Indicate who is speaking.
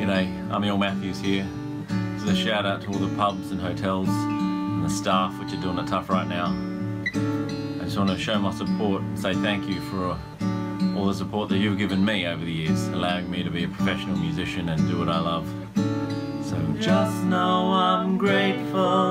Speaker 1: G'day, Amiel Matthews here. This is a shout out to all the pubs and hotels and the staff which are doing it tough right now. I just want to show my support and say thank you for all the support that you've given me over the years, allowing me to be a professional musician and do what I love. So just know I'm grateful